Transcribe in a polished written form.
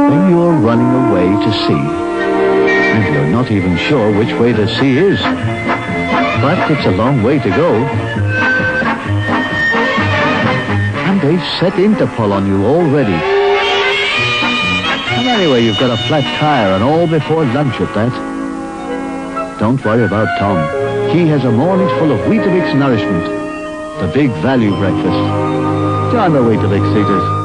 when you're running away to sea, and you're not even sure which way the sea is. But it's a long way to go. And they've set in to pull on you already. And anyway, you've got a flat tire and all before lunch at that. Don't worry about Tom. He has a morning full of Weetabix nourishment. The big value breakfast. John the Weetabix eaters.